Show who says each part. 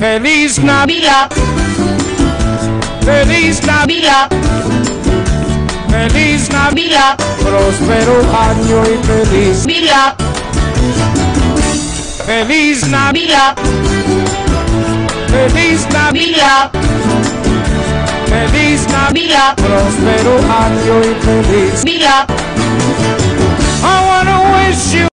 Speaker 1: Feliz Navidad. Feliz Navidad. Feliz Navidad. Próspero año y feliz Navidad. Feliz Navidad. Feliz Navidad. Feliz Navidad. Próspero año y feliz Navidad. I wanna wish you